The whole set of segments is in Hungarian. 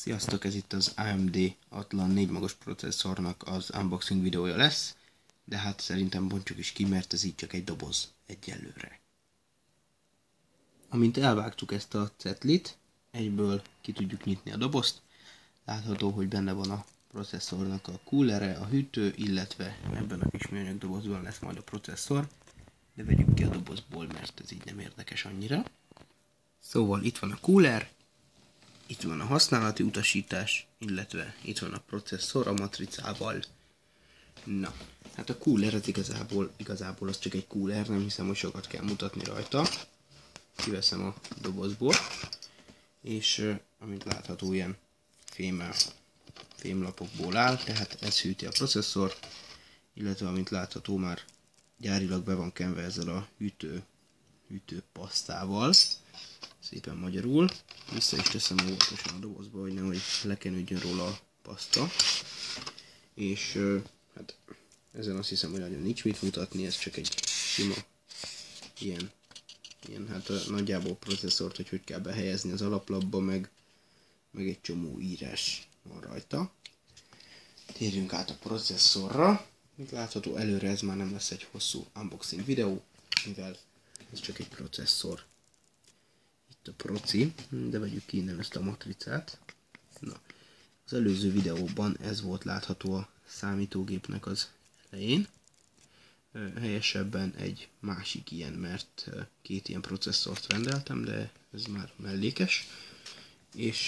Sziasztok, ez itt az AMD Atlan 4 magos processzornak az unboxing videója lesz, de hát szerintem bontsuk is ki, mert ez így csak egy doboz egyelőre. Amint elvágtuk ezt a cetlit, egyből ki tudjuk nyitni a dobozt. Látható, hogy benne van a processzornak a coolere, a hűtő, illetve ebben a kis műanyag dobozban lesz majd a processzor, de vegyük ki a dobozból, mert ez így nem érdekes annyira. Szóval itt van a cooler, itt van a használati utasítás, illetve itt van a processzor a matricával. Na, hát a cooler az igazából az csak egy cooler, nem hiszem, hogy sokat kell mutatni rajta. Kiveszem a dobozból, és amint látható, ilyen fémlapokból áll, tehát ez hűti a processzor, illetve amint látható, már gyárilag be van kenve ezzel a hűtőpasztával, szépen magyarul. Vissza is teszem óvatosan a dobozba, hogy nehogy lekenődjön róla a paszta. És hát ezen azt hiszem, hogy nagyon nincs mit mutatni, ez csak egy sima ilyen hát nagyjából processzort, hogy kell behelyezni az alaplapba, meg egy csomó írás van rajta. Térjünk át a processzorra. Mint látható, előre ez már nem lesz egy hosszú unboxing videó, mivel ez csak egy processzor. Itt a proci, de vegyük ki innen ezt a matricát. Na, az előző videóban ez volt látható a számítógépnek az elején. Helyesebben egy másik ilyen, mert két ilyen processzort rendeltem, de ez már mellékes. És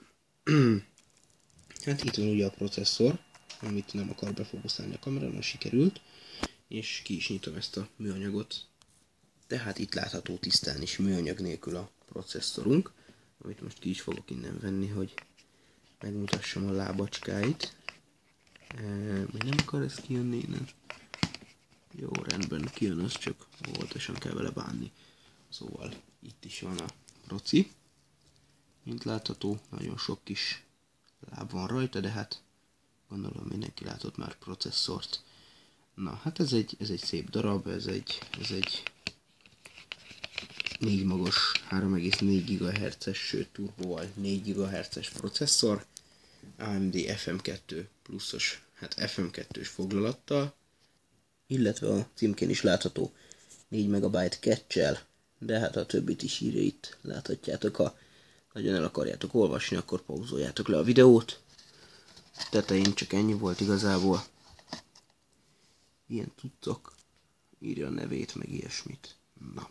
hát itt van ugye a processzor, amit nem akar befókuszálni a kamerán, sikerült, és ki is nyitom ezt a műanyagot. Tehát itt látható tisztán is műanyag nélkül a processzorunk, amit most ki is fogok innen venni, hogy megmutassam a lábacskáit. Még nem akar ez kijönni innen. Jó, rendben, kijön, az csak óvatosan kell vele bánni. Szóval itt is van a proci. Mint látható, nagyon sok kis láb van rajta, de hát gondolom mindenki látott már processzort. Na, hát ez egy szép darab, ez egy 4 magos, 3,4 GHz-es, sőt turbóval 4 GHz-es processzor, AMD FM2 pluszos, hát FM2-s foglalattal, illetve a címkén is látható 4 MB cache-el, de hát a többit is írja itt, láthatjátok, ha nagyon el akarjátok olvasni, akkor pauzoljátok le a videót. Tetején csak ennyi volt igazából. Ilyen cuccok, írja a nevét, meg ilyesmit. Na.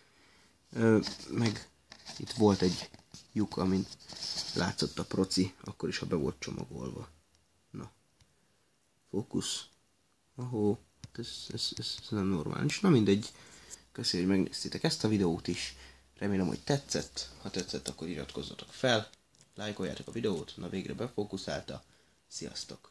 Meg itt volt egy lyuk, amin látszott a proci, akkor is, ha be volt csomagolva. Na. Fókusz. Ahó, ez nem normális. Na mindegy. Köszönöm, hogy megnéztétek ezt a videót is. Remélem, hogy tetszett. Ha tetszett, akkor iratkozzatok fel. Lájkoljátok a videót. Na végre befókuszálta. Sziasztok!